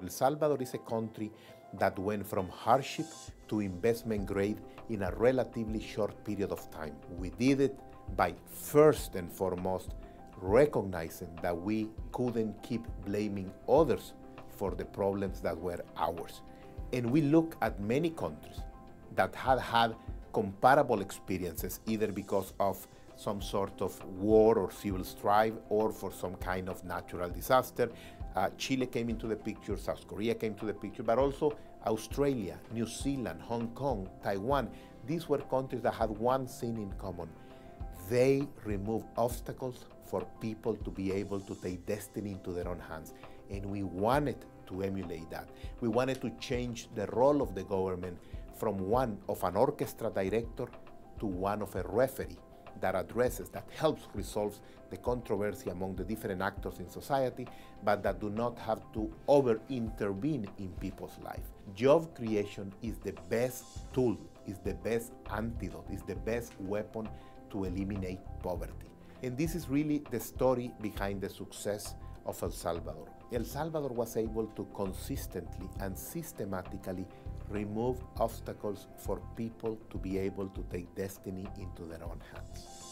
El Salvador is a country that went from hardship to investment grade in a relatively short period of time. We did it by first and foremost recognizing that we couldn't keep blaming others for the problems that were ours. And we look at many countries that had had comparable experiences, either because of some sort of war or civil strife or for some kind of natural disaster. Chile came into the picture, South Korea came to the picture, but also Australia, New Zealand, Hong Kong, Taiwan. These were countries that had one thing in common. They removed obstacles for people to be able to take destiny into their own hands. And we wanted to emulate that. We wanted to change the role of the government from one of an orchestra director to one of a referee that addresses, that helps resolve the controversy among the different actors in society, but that do not have to over-intervene in people's life. Job creation is the best tool, is the best antidote, is the best weapon to eliminate poverty. And this is really the story behind the success of El Salvador. El Salvador was able to consistently and systematically remove obstacles for people to be able to take destiny into their own hands.